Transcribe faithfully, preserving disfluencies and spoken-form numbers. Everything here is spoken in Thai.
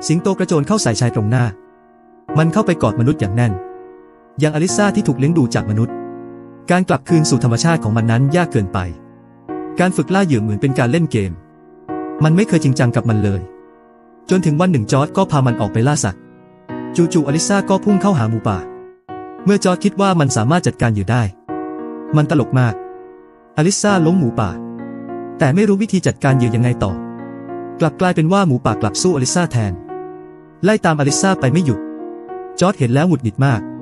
สิงโตกระโจนเข้าใส่ชายตรงหน้ามันเข้าไปกอดมนุษย์อย่างแน่นอย่างอลิซาที่ถูกเลี้ยงดูจากมนุษย์การกลับคืนสู่ธรรมชาติของมันนั้นยากเกินไปการฝึกล่าเหยื่อเหมือนเป็นการเล่นเกมมันไม่เคยจริงจังกับมันเลยจนถึงวันหนึ่งจอร์จก็พามันออกไปล่าสัตว์จู่ๆอลิซาก็พุ่งเข้าหาหมูป่าเมื่อจอร์จคิดว่ามันสามารถจัดการเหยื่อได้มันตลกมากอลิซาล้มหมูป่าแต่ไม่รู้วิธีจัดการเหยื่อยังไงต่อกลับกลายเป็นว่าหมูป่ากลับสู้อลิซาแทนไล่ตามอลิซาไปไม่หยุดจอร์จเห็นแล้วหงุดหงิดมาก